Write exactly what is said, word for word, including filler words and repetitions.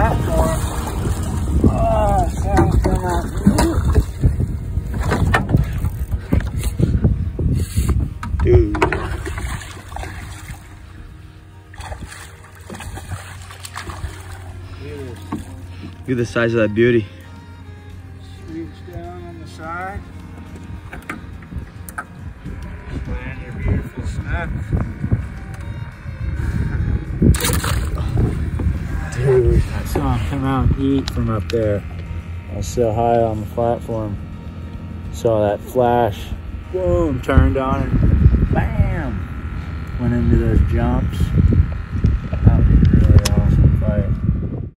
platform. Oh, sound come out. Dude. Look at the size of that beauty. Reach down on the side. Land your beautiful snook. Dude, I saw him come out and eat from up there. I was so high on the platform. Saw that flash. Boom, turned on and bam! Went into those jumps.